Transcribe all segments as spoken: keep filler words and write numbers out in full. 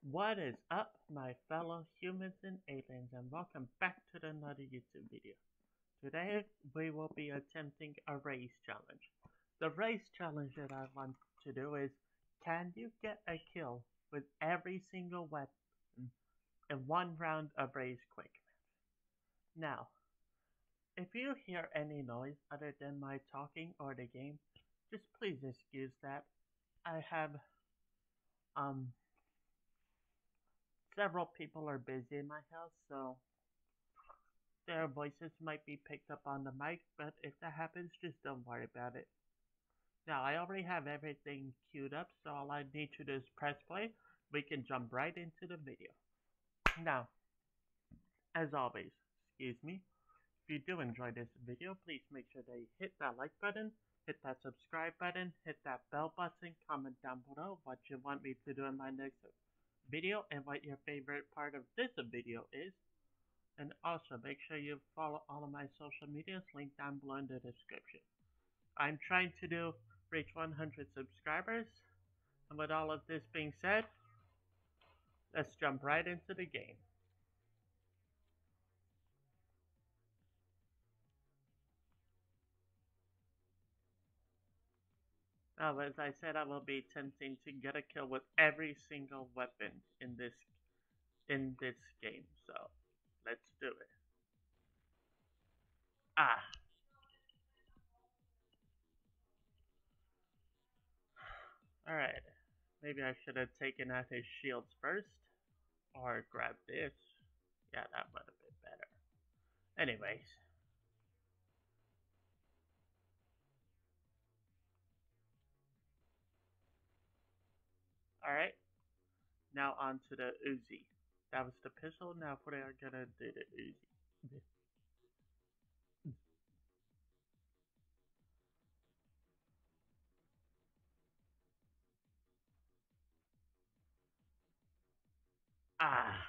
What is up, my fellow humans and aliens, and welcome back to another YouTube video. Today, we will be attempting a race challenge. The race challenge that I want to do is, can you get a kill with every single weapon in one round of race quick match? Now, if you hear any noise other than my talking or the game, just please excuse that. I have, um, several people are busy in my house, so their voices might be picked up on the mic, but if that happens, just don't worry about it. Now, I already have everything queued up, so all I need to do is press play. We can jump right into the video. Now, as always, excuse me, if you do enjoy this video, please make sure that you hit that like button, hit that subscribe button, hit that bell button, comment down below what you want me to do in my next video and what your favorite part of this video is. And also, make sure you follow all of my social medias linked down below in the description. I'm trying to do reach one hundred subscribers, and with all of this being said, let's jump right into the game. Now, as I said, I will be attempting to get a kill with every single weapon in this in this game. So, let's do it. Ah, all right. Maybe I should have taken out his shields first, or grabbed this. Yeah, that would have been better. Anyways, all right. Now on to the Uzi. That was the pistol. Now we are gonna do the Uzi. Ah,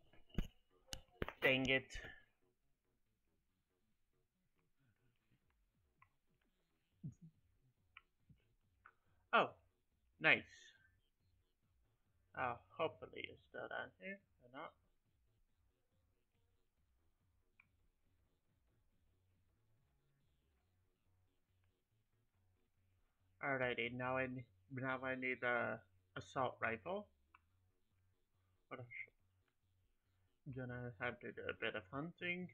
dang it. Oh, nice. Uh, hopefully it's still down here or not. Alrighty, now I now I need a assault rifle. But I'm gonna have to do a bit of hunting.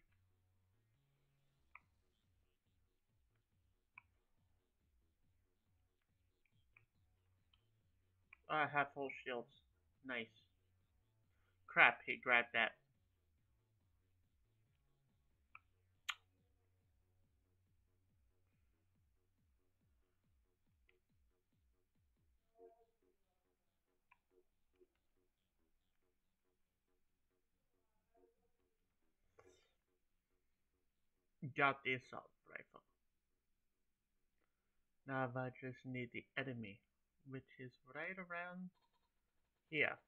I have full shields. Nice. Crap, he grabbed that. Got the assault rifle. Now I just need the enemy, which is right around here.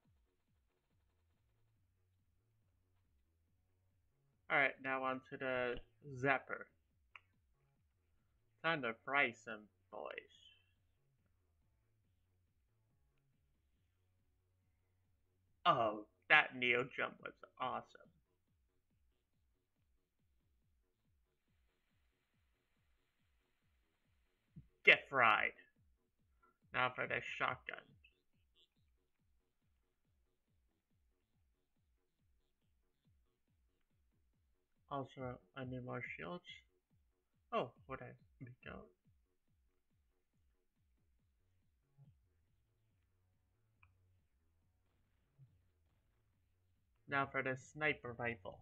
Alright, now on to the zapper. Time to fry some boys. Oh, that neo jump was awesome. Get fried. Now for the shotgun. Also, I need more shields. Oh, where'd I go? Now for the sniper rifle.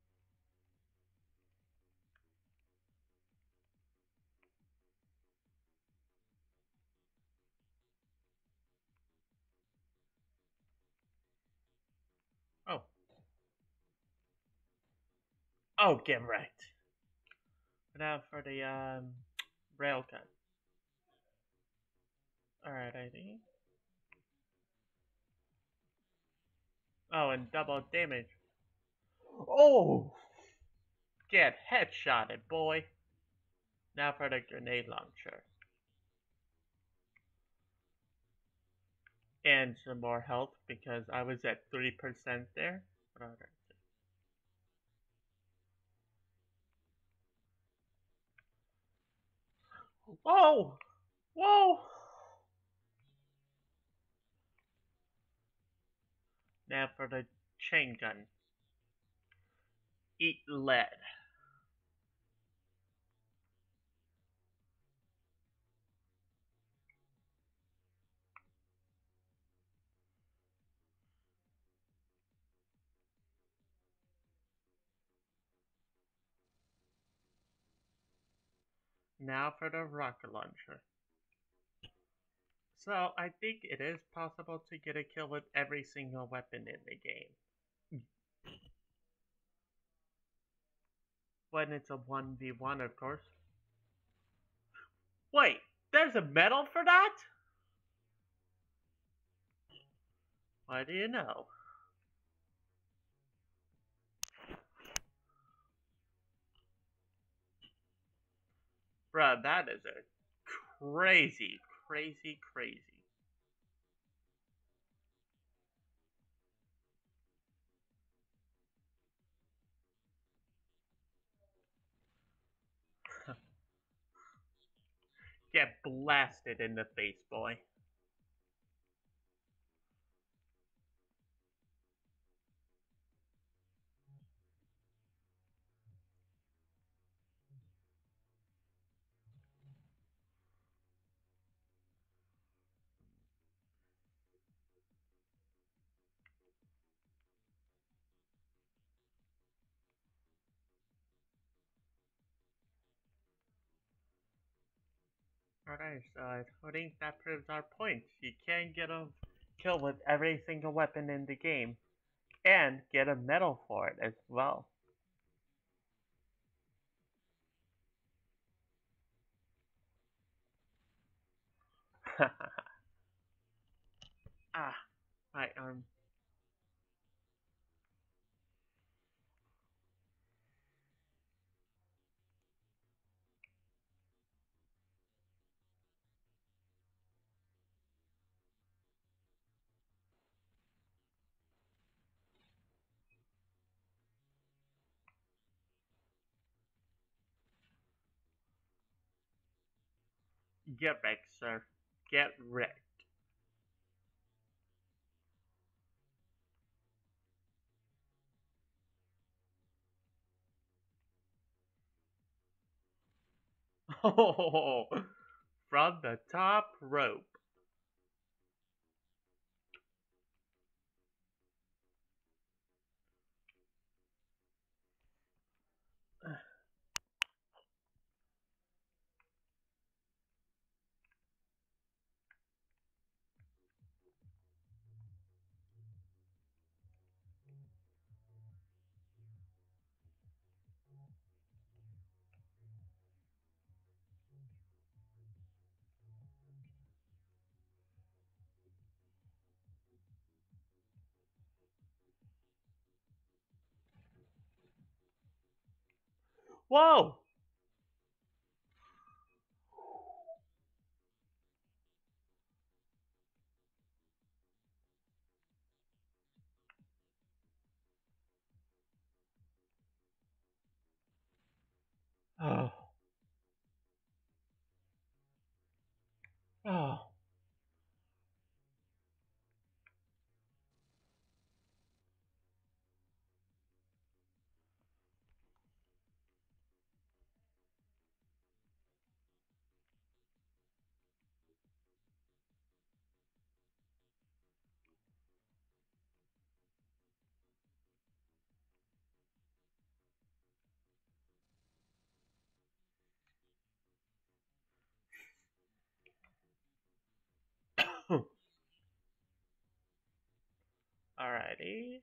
Oh. Oh, get right. Now for the um railgun. Alright, I think. Oh, and double damage. Oh! Get headshotted, boy. Now for the grenade launcher. And some more health because I was at three percent there. Whoa! Whoa! Now for the chain gun. Eat lead. Now for the rocket launcher. So I think it is possible to get a kill with every single weapon in the game. When it's a one v one, of course. Wait, there's a medal for that? Why do you know? Bruh, that is a crazy, crazy, crazy. Get blasted in the face, boy. Alright, so I think that proves our point. You can get a kill with every single weapon in the game, and get a medal for it as well. Ah, my arm. Get wrecked, sir. Get wrecked. Oh, from the top rope. Whoa! Oh. Oh. Alrighty.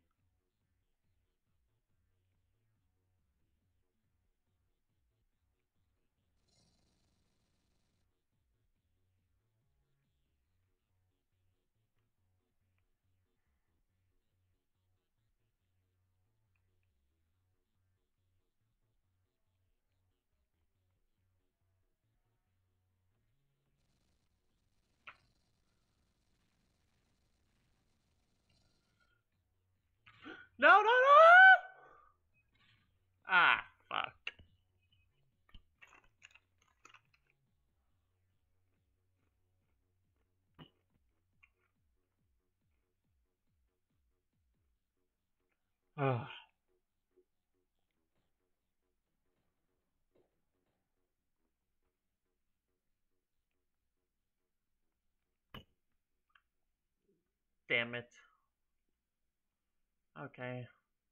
No, no, no! Ah, fuck. Ugh. Damn it. Okay.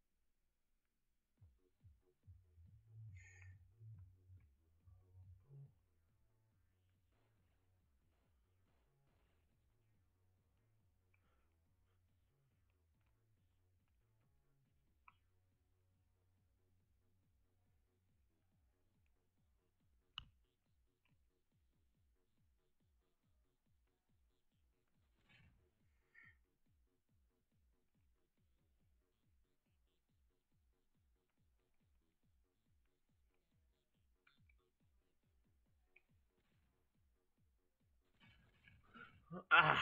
Ah.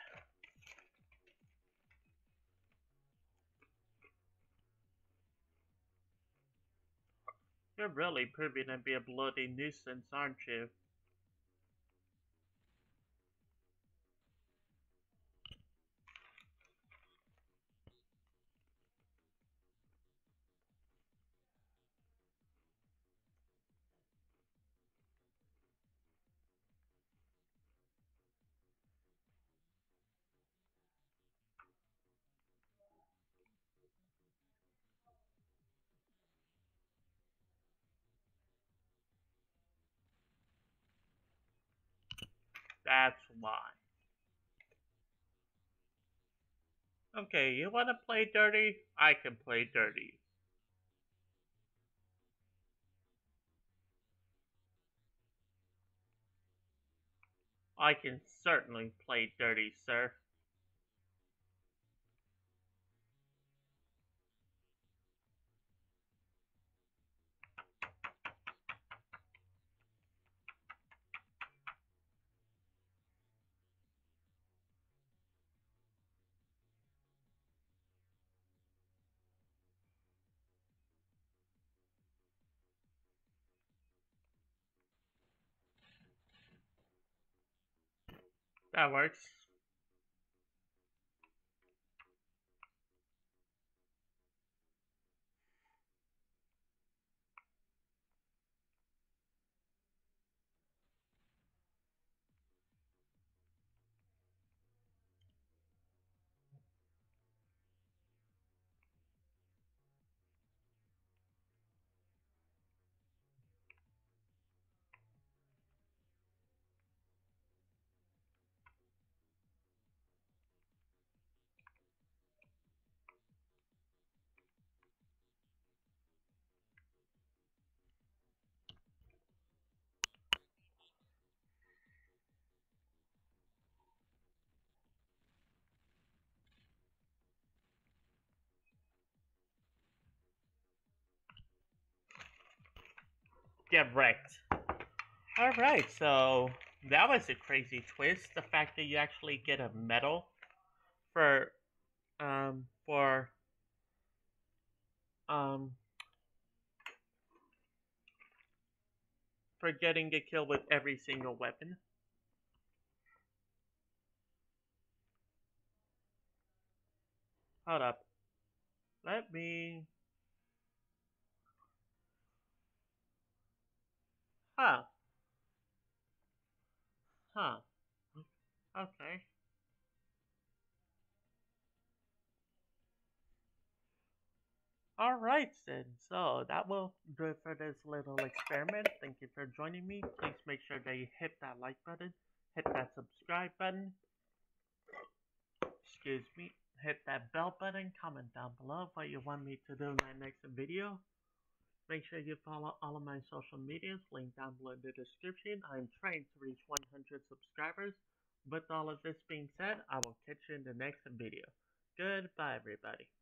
You're really proving to be a bloody nuisance, aren't you? That's why. Okay, you wanna play dirty? I can play dirty. I can certainly play dirty, sir. That works. Get wrecked. Alright, so that was a crazy twist. The fact that you actually get a medal for um for um for getting a kill with every single weapon. Hold up. Let me Huh. Huh. Okay. Alright then, so that will do it for this little experiment. Thank you for joining me. Please make sure that you hit that like button, hit that subscribe button, excuse me, hit that bell button, comment down below what you want me to do in my next video. Make sure you follow all of my social medias, link down below in the description. I'm trying to reach one hundred subscribers. With all of this being said, I will catch you in the next video. Goodbye everybody.